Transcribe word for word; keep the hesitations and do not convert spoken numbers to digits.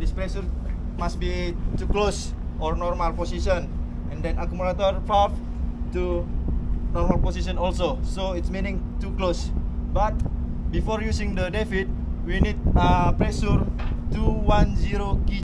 this pressure must be too close or normal position, and then accumulator valve to normal position also, so it's meaning too close. But before using the David, we need uh, pressure two hundred ten